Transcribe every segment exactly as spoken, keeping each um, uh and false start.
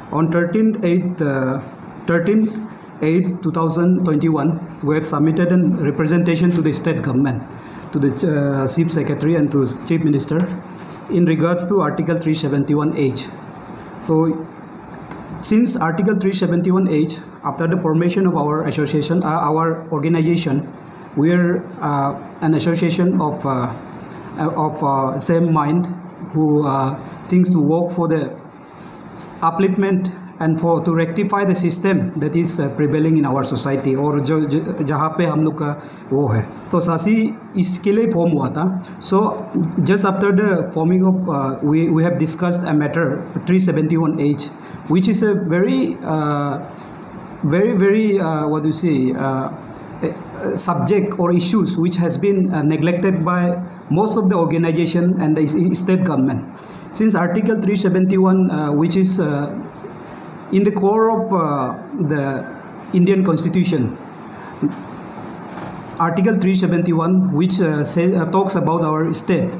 On thirteenth eight two thousand twenty-one, we had submitted a representation to the state government, to the uh, Chief Secretary and to Chief Minister in regards to Article three seventy-one H. So, since Article three seventy-one H, after the formation of our association, uh, our organization, we are uh, an association of uh, of uh, same mind who uh, thinks to work for the upliftment and for to rectify the system that is uh, prevailing in our society और जो जहाँ पे हम लोग का वो है तो सासी इसके लिए फॉर्म हुआ था. So just after the forming of uh, we we have discussed a matter three seventy-one H, which is a very uh, very very uh, what do you say uh, subject or issues which has been uh, neglected by most of the organization and the state government. Since Article three seventy-one, uh, which is uh, in the core of uh, the Indian Constitution, Article three seventy-one, which uh, say, uh, talks about our state,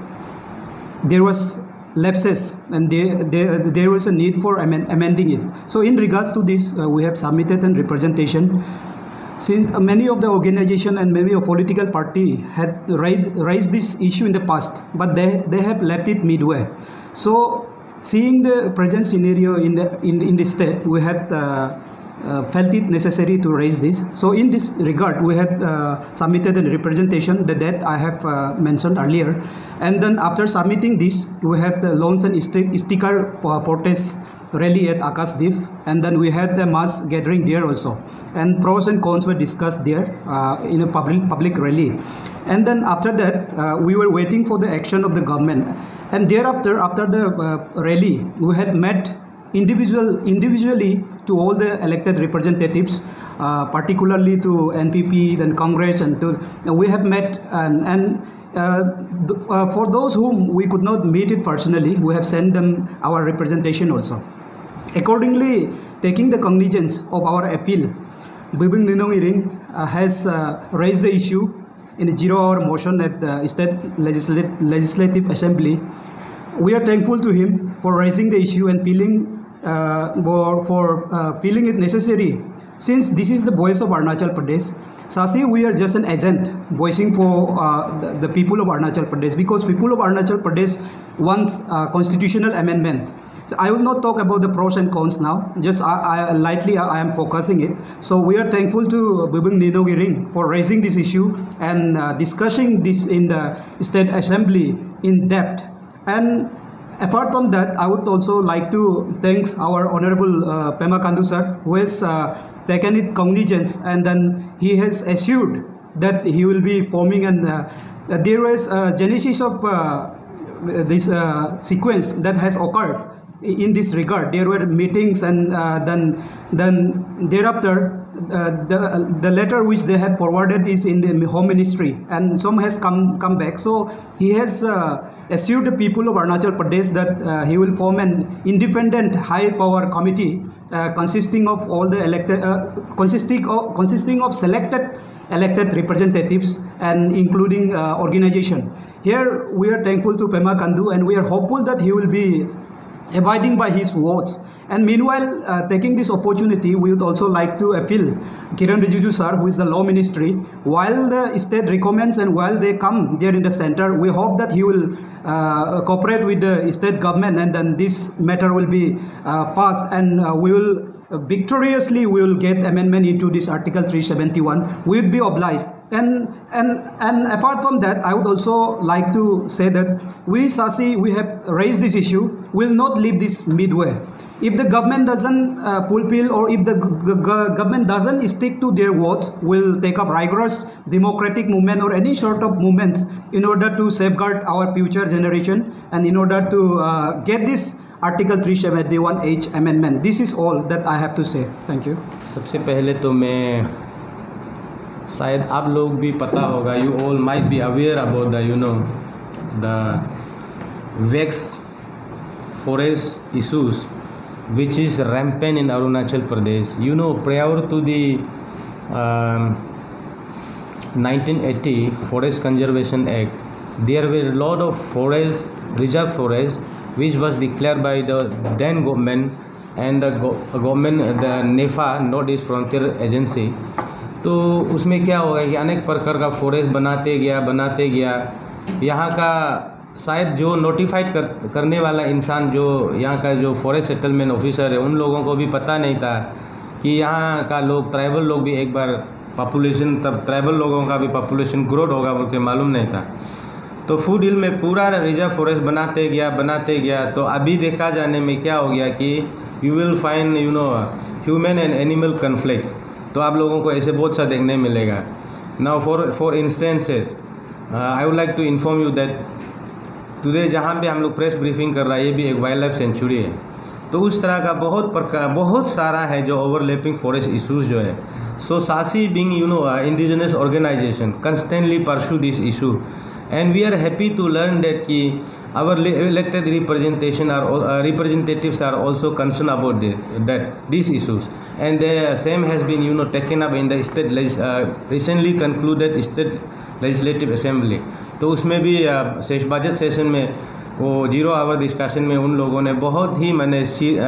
there was lapses and there, there, there was a need for amend amending it. So in regards to this, uh, we have submitted a representation. Since many of the organization and many of political party had raised, raised this issue in the past, but they, they have left it midway. So, seeing the present scenario in the in, in the state, we had uh, uh, felt it necessary to raise this. So, in this regard, we had uh, submitted a representation that, that I have uh, mentioned earlier, and then after submitting this, we had uh, launched an sticker protest rally at Akasdeep, and then we had a mass gathering there also, and pros and cons were discussed there uh, in a public public rally, and then after that, uh, we were waiting for the action of the government. And thereafter, after the uh, rally, we had met individual, individually to all the elected representatives, uh, particularly to N P P, then Congress, and to, uh, we have met, and, and uh, th uh, for those whom we could not meet it personally, we have sent them our representation also. Accordingly, taking the cognizance of our appeal, Bibing Ninong Iring uh, has uh, raised the issue in a zero-hour motion at the State Legislative, Legislative Assembly. We are thankful to him for raising the issue and feeling uh, for, for uh, feeling it necessary. Since this is the voice of Arunachal Pradesh, Sasi, we are just an agent voicing for uh, the, the people of Arunachal Pradesh, because people of Arunachal Pradesh wants uh, constitutional amendment. So I will not talk about the pros and cons now, just I, I, lightly I am focusing it. So we are thankful to Bibing Ninong Iring for raising this issue and uh, discussing this in the State Assembly in depth. And apart from that, I would also like to thank our Honorable uh, Pema Khandu sir, who has uh, taken it cognizance, and then he has assured that he will be forming, and uh, there was a genesis of uh, this uh, sequence that has occurred. In this regard, there were meetings, and uh, then then thereafter uh, the the letter which they had forwarded is in the Home Ministry, and some has come come back. So he has uh, assured the people of Arunachal Pradesh that uh, he will form an independent high power committee uh, consisting of all the elected uh, consisting of consisting of selected elected representatives and including uh, organization. Here we are thankful to Pema Khandu, and we are hopeful that he will be abiding by his words. And meanwhile, uh, taking this opportunity, we would also like to appeal Kiren Rijiju sir, who is the Law Ministry, while the state recommends and while they come there in the center, we hope that he will uh, cooperate with the state government, and then this matter will be uh, passed, and uh, we will uh, victoriously we will get amendment into this Article three seventy-one. We would be obliged. And and and apart from that, I would also like to say that we Sasi, we have raised this issue, will not leave this midway. If the government doesn't uh, fulfill, or if the government doesn't stick to their words, we'll take up rigorous democratic movement or any sort of movements in order to safeguard our future generation, and in order to uh, get this Article three seventy-one H amendment. This is all that I have to say. Thank you. सबसे पहले तो मैं शायद आप लोग भी पता होगा, you all might be aware about the you know the vexed forest issues which is rampant in Arunachal Pradesh. You know, prior to the um, nineteen eighty Forest Conservation Act, there were a lot of forest, reserve forest, which was declared by the then government and the government the NEFA north east frontier agency. तो उसमें क्या होगा कि अनेक प्रकार का forest बनाते गया बनाते गया यहाँ का शायद जो नोटिफाइड कर, करने वाला इंसान जो यहाँ का जो फॉरेस्ट सेटलमेंट ऑफिसर है उन लोगों को भी पता नहीं था कि यहाँ का लोग ट्राइबल लोग भी एक बार पॉपुलेशन तब ट्राइबल लोगों का भी पॉपुलेशन ग्रोथ होगा बोल के मालूम नहीं था। तो फूड हिल में पूरा रिजर्व फॉरेस्ट बनाते गया बनाते गया तो अभी देखा जाने में क्या हो गया कि you will find you know human and animal conflict. तो आप लोगों को ऐसे बहुत सा देखने मिलेगा। Now for for instances I would like to inform you that today जहाँ पे हम लोग प्रेस ब्रीफिंग कर रहा है ये भी एक वाइल्ड लाइफ सेंचुरी है। तो उस तरह का बहुत प्रकार बहुत सारा है जो ओवरलैपिंग फॉरेस्ट इशूज़ जो है। So SASI being you know indigenous organization constantly pursue this issue and we are happy to learn that कि our elected representation are representatives are also concern about that this issues and the same has been you know taken up in the state recently concluded state legislative assembly. तो उसमें भी शेष budget session में वो zero hour discussion में उन लोगों ने बहुत ही मैंने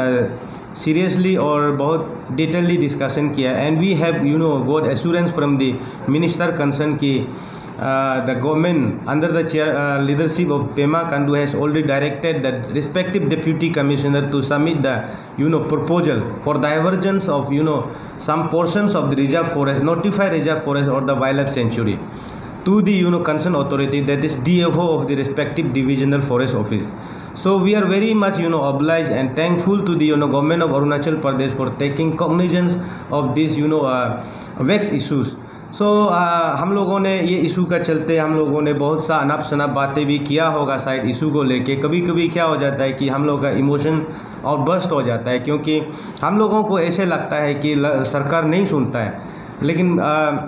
सीरियसली और बहुत डिटेलली डिस्कशन किया and we have you know got assurance from the minister concern की the government under the chair leadership of Pema Khandu has already directed the respective deputy commissioner to submit the you know proposal for divergence of you know some portions of the reserve forest notify reserve forest और the wild life sanctuary to the you know concerned authority, that is D F O of the respective divisional forest office. So we are very much you know obliged and thankful to the you know government of Arunachal Pradesh for taking cognizance of these you know uh, vexed issues. So uh, हम लोगों ने ये issue का चलते हम लोगों ने बहुत सा अनाप शनाप बातें भी किया होगा शायद इशू को लेके। कभी कभी क्या हो जाता है कि हम लोग का इमोशन आउटबर्स्ट हो जाता है क्योंकि हम लोगों को ऐसे लगता है कि सरकार नहीं सुनता है, लेकिन uh,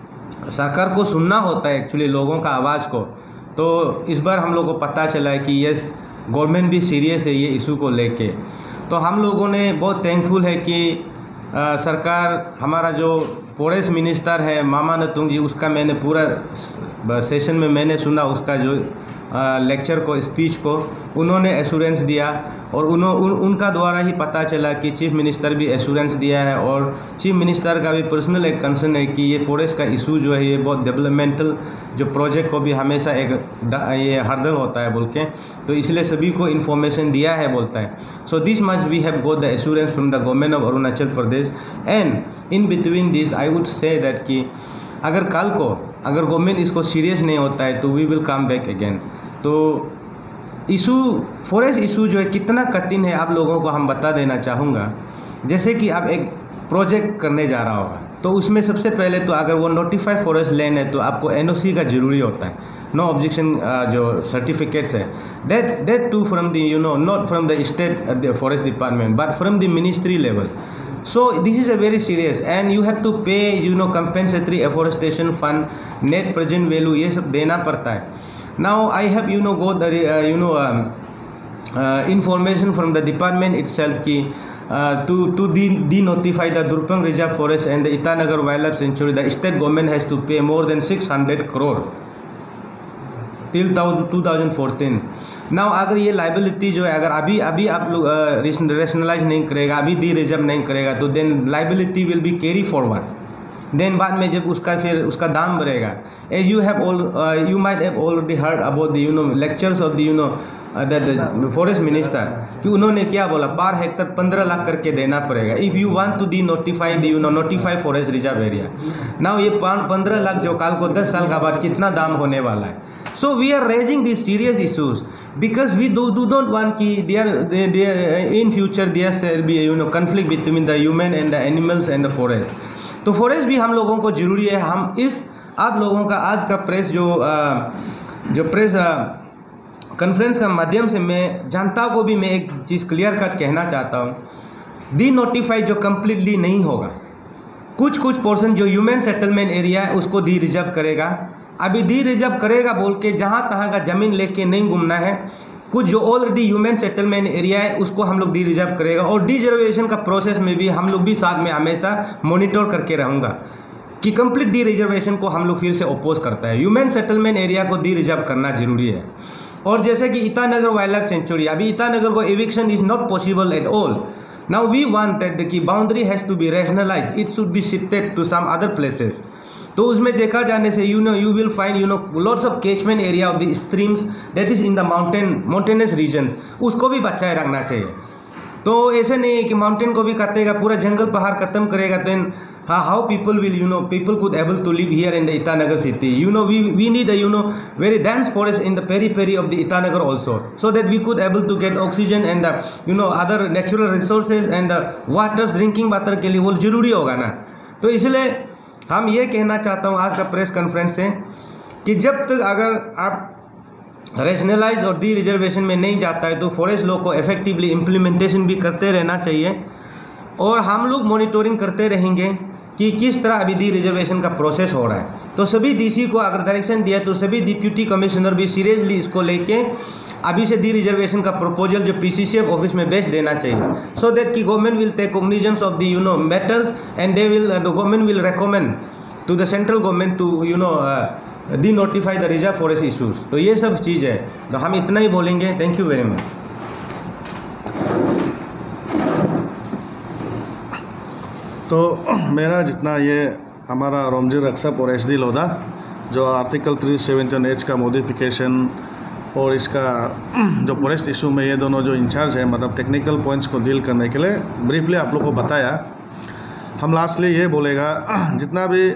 सरकार को सुनना होता है एक्चुअली लोगों का आवाज़ को। तो इस बार हम लोग को पता चला है कि यस गवर्नमेंट भी सीरियस है ये इशू को लेके। तो हम लोगों ने बहुत थैंकफुल है कि आ, सरकार हमारा जो फॉरेस्ट मिनिस्टर है मामा नतुंग जी उसका मैंने पूरा सेशन में मैंने सुना उसका जो लेक्चर को स्पीच को उन्होंने एश्योरेंस दिया और उन्हों उन, उनका द्वारा ही पता चला कि चीफ मिनिस्टर भी एश्योरेंस दिया है और चीफ मिनिस्टर का भी पर्सनल एक कंसर्न है कि ये फॉरेस्ट का इशू जो है ये बहुत डेवलपमेंटल जो प्रोजेक्ट को भी हमेशा एक ये हर्डल होता है बोल के, तो इसलिए सभी को इन्फॉर्मेशन दिया है बोलता है। So this much we have got the assurance from the government of Arunachal Pradesh and in between this I would say that कि अगर कल को अगर गवर्नमेंट इसको सीरियस नहीं होता है तो we will come back again. तो इशू फॉरेस्ट इशू जो है कितना कठिन है आप लोगों को हम बता देना चाहूँगा। जैसे कि आप एक प्रोजेक्ट करने जा रहा होगा तो उसमें सबसे पहले तो अगर वो नोटिफाइड फॉरेस्ट लैंड है तो आपको एन ओ सी का ज़रूरी होता है, नो ऑब्जेक्शन जो सर्टिफिकेट्स है that that to from the you know not from the state forest department but from the ministry level. So this is a very serious and you have to pay you know compensatory afforestation fund, net present value ये सब देना पड़ता है। Now I have you know got the uh, you know um, uh, information from the department itself ki uh, to to de denotify the Durpang Reserve Forest and the Itanagar Wildlife Sanctuary, the state government has to pay more than six hundred crore till two thousand fourteen. Now अगर ये liability जो है अगर अभी अभी आप लोग rationalise नहीं करेगा, अभी डी रिजर्व नहीं करेगा तो then liability will be carry forward. Then बाद में जब उसका फिर उसका दाम बढ़ेगा। As you have all you might have already heard about the you know lectures of the you know the forest minister कि उन्होंने क्या बोला पर हेक्टर पंद्रह लाख करके देना पड़ेगा if you want to denotify the you know notify forest reserve area. Now ये पंद्रह लाख जो काल को दस साल का बाद कितना दाम होने वाला है। So we are raising this serious issues because we do do not want ki there there in future there shall be you know conflict between the human and the animals and the forest। तो forest भी हम लोगों को ज़रूरी है। हम इस आप लोगों का आज का प्रेस जो आ, जो प्रेस कॉन्फ्रेंस का माध्यम से मैं जनता को भी मैं एक चीज़ क्लियर कट कहना चाहता हूँ, डी नोटिफाई जो कम्प्लीटली नहीं होगा, कुछ कुछ पोर्शन जो ह्यूमन सेटलमेंट एरिया है उसको डी रिजर्व करेगा। अभी डी रिजर्व करेगा बोल के जहाँ तहाँ का ज़मीन लेके नहीं घूमना है। कुछ जो ऑलरेडी ह्यूमन सेटलमेंट एरिया है उसको हम लोग डी रिजर्व करेगा और डी रिजर्वेशन का प्रोसेस में भी हम लोग भी साथ में हमेशा मॉनिटर करके रहूँगा कि कंप्लीट डी रिजर्वेशन को हम लोग फिर से अपोज करता है। ह्यूमन सेटलमेंट एरिया को डी रिजर्व करना जरूरी है। और जैसे कि ईटानगर वाइल्ड लाइफ सेंचुरी, अभी ईटानगर को eviction is not possible at all. Now we want that the boundary has to be rationalized. It should be shifted to some other places. तो उसमें देखा जाने से you know you will find you know lots of catchment area of the streams that is in the mountain mountainous regions. उसको भी बचाए रखना चाहिए. तो ऐसे नहीं है कि माउंटेन को भी काटेगा, पूरा जंगल पहाड़ खत्म करेगा, तो हाँ how people will you know people could able to live here in the Itanagar city. You know we we need a you know very dense forest in the periphery of the Itanagar also, so that we could able to get oxygen and the you know other natural resources and the waters, drinking water के लिए वो जरूरी होगा ना. तो इसलिए हम ये कहना चाहता हूँ आज का प्रेस कॉन्फ्रेंस से कि जब तक अगर आप रैशनलाइज और डी रिजर्वेशन में नहीं जाता है तो फॉरेस्ट लॉ को इफेक्टिवली इम्प्लीमेंटेशन भी करते रहना चाहिए. और हम लोग मॉनिटरिंग करते रहेंगे कि किस तरह अभी डी रिजर्वेशन का प्रोसेस हो रहा है. तो सभी डीसी को अगर डायरेक्शन दिया तो सभी डिप्यूटी कमिश्नर भी सीरियसली इसको लेके अभी से डी रिजर्वेशन का प्रपोजल जो पीसीसीएफ ऑफिस में भेज देना चाहिए, सो दैट कि government will take cognizance of the you know matters and they will the government will recommend to the central government to you know denotify the reserve forest issues. तो ये सब चीज़ है, तो हम इतना ही बोलेंगे. Thank you very much. तो मेरा जितना ये हमारा रोमजी रक्षक और एच डी लोधा जो आर्टिकल थ्री सेवेंटी एच का मॉडिफिकेशन और इसका जो फॉरेस्ट इशू में ये दोनों जो इंचार्ज है मतलब टेक्निकल पॉइंट्स को डील करने के लिए ब्रीफली आप लोग को बताया. हम लास्टली ये बोलेगा जितना भी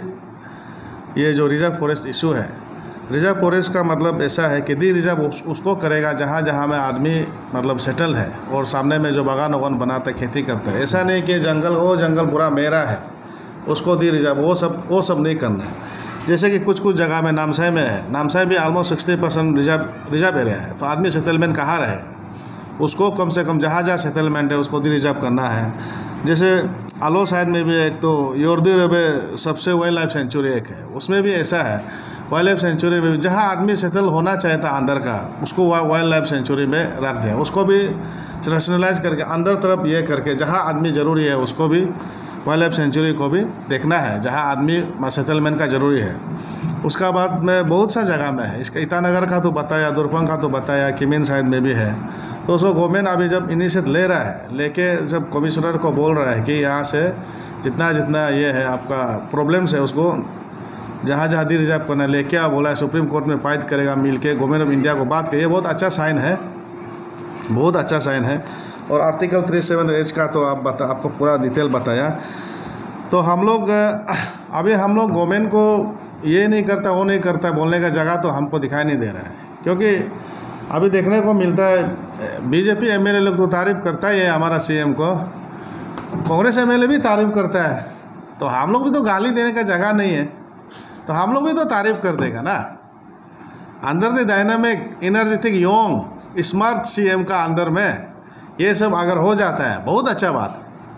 ये जो रिजर्व फॉरेस्ट इशू है, रिजर्व फॉरेस्ट का मतलब ऐसा है कि डी रिजर्व उस, उसको करेगा जहाँ जहाँ में आदमी मतलब सेटल है और सामने में जो बागान वगान बनाता है, खेती करता है. ऐसा नहीं कि जंगल वो जंगल पूरा मेरा है उसको डी रिजर्व, वो सब वो सब नहीं करना है. जैसे कि कुछ कुछ जगह में नामसाई में है, नामसाई भी almost sixty percent reserve reserve area है. तो आदमी सेटलमेंट कहाँ रहेगा, उसको कम से कम जहाँ जहाँ सेटलमेंट है उसको डी रिजर्व करना है. जैसे आलो साइड में भी एक तो योर्दी रेबे सबसे वाइल्ड लाइफ सेंचुरी एक है, उसमें भी ऐसा है. वाइल्ड लाइफ सेंचुरी में भी जहाँ आदमी सेटल होना चाहे था अंदर का, उसको वाइल्ड लाइफ सेंचुरी में रख दें. उसको भी रैशनलाइज करके अंदर तरफ ये करके जहाँ आदमी ज़रूरी है उसको भी वाइल्ड लाइफ सेंचुरी को भी देखना है जहाँ आदमी सेटलमेंट का ज़रूरी है. उसका बाद में बहुत सा जगह में है. इसका ईटानगर का तो बताया, दुर्पंग का तो बताया, किमिन साइड में भी है. तो उसको गवर्नमेंट अभी जब इनिशिएट ले रहा है, लेके जब कमिश्नर को बोल रहा है कि यहाँ से जितना जितना ये है आपका प्रॉब्लम्स है उसको जहाँ जहाँ डी रिजर्व करना लेके आ बोला है, सुप्रीम कोर्ट में फाइट करेगा मिल के गवर्नमेंट ऑफ इंडिया को बात करिए. बहुत अच्छा साइन है, बहुत अच्छा साइन है. और आर्टिकल थ्री सेवन एच का तो आप बता आपको पूरा डिटेल बताया. तो हम लोग अभी हम लोग गवर्नमेंट को ये नहीं करता वो नहीं करता बोलने का जगह तो हमको दिखाई नहीं दे रहा है, क्योंकि अभी देखने को मिलता है बीजेपी एमएलए लोग तो तारीफ़ करता है ये हमारा सीएम को, कांग्रेस एमएलए भी तारीफ़ करता है. तो हम लोग भी तो गाली देने का जगह नहीं है, तो हम लोग भी तो तारीफ़ कर देगा ना. अंदर the dynamic energetic young smart CM का अंदर में ये सब अगर हो जाता है बहुत अच्छा बात.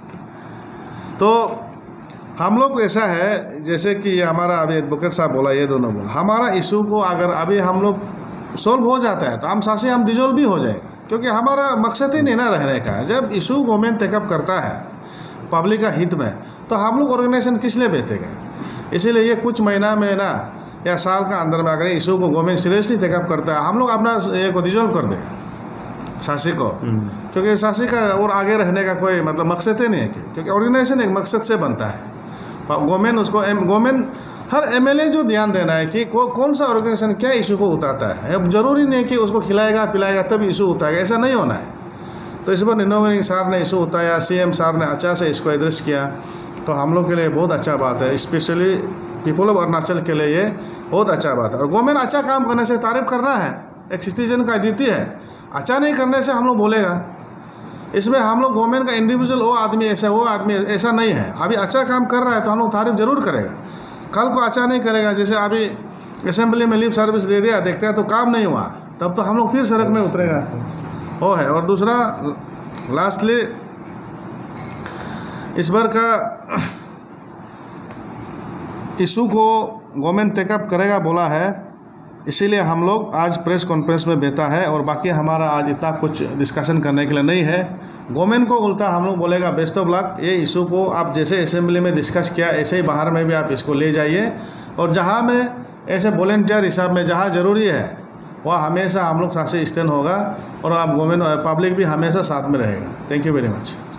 तो हम लोग ऐसा है जैसे कि हमारा अभी एडवोकेट साहब बोला, ये दोनों बोला, हमारा इशू को अगर अभी हम लोग सॉल्व हो जाता है तो हम साथ से हम डिजोल्व भी हो जाएगा, क्योंकि हमारा मकसद ही नहीं ना रहने का है. जब इशू गवर्नमेंट टेकअप करता है पब्लिक का हित में तो हम लोग ऑर्गेनाइजेशन किस लिए बैठेंगे. इसीलिए ये कुछ महीना में ना या साल का अंदर में अगर इशू को गवर्नमेंट सीरियसली टेकअप करता है हम लोग अपना ये को डिजोल्व कर देगा शासी को, क्योंकि शासी का और आगे रहने का कोई मतलब मकसद ही नहीं है, क्योंकि ऑर्गेनाइजेशन एक मकसद से बनता है. गवर्नमेंट उसको गवर्नमेंट हर एमएलए जो ध्यान देना है कि को, कौन सा ऑर्गेनाइजेशन क्या इशू को उठाता है. अब जरूरी नहीं कि उसको खिलाएगा पिलाएगा तब इशू उठाएगा, ऐसा नहीं होना है. तो इस बार निनोवेरिंग सार ने इशू उठाया, सीएम सार ने अच्छा से इसको एड्रेस किया, तो हम लोग के लिए बहुत अच्छा बात है. स्पेशली पीपल ऑफ अरुणाचल के लिए ये बहुत अच्छा बात है. और गवर्नमेंट अच्छा काम करने से तारीफ करना है, एक सिटीजन का ड्यूटी है. अच्छा नहीं करने से हम लोग बोलेगा. इसमें हम लोग गवर्नमेंट का इंडिविजुअल वो आदमी ऐसा वो आदमी ऐसा नहीं है. अभी अच्छा काम कर रहा है तो हम लोग तारीफ जरूर करेगा. कल को अच्छा नहीं करेगा, जैसे अभी असेंबली में लिप सर्विस दे दिया, देखते हैं तो काम नहीं हुआ, तब तो हम लोग फिर सड़क में उतरेगा वो है. और दूसरा लास्टली इस बार का इशू को गवर्नमेंट टेकअप करेगा बोला है, इसीलिए हम लोग आज प्रेस कॉन्फ्रेंस में बैठा है. और बाकी हमारा आज इतना कुछ डिस्कशन करने के लिए नहीं है. गवर्नमेंट को उल्टा हम लोग बोलेगा बेस्ट ऑफ लक. ये इशू को आप जैसे असेंबली में डिस्कस किया ऐसे ही बाहर में भी आप इसको ले जाइए, और जहाँ में ऐसे वॉलंटियर हिसाब में जहाँ ज़रूरी है वह हमेशा हम लोग साथ से स्टैंड होगा, और आप गवर्नमेंट पब्लिक भी हमेशा साथ में रहेगा. Thank you very much.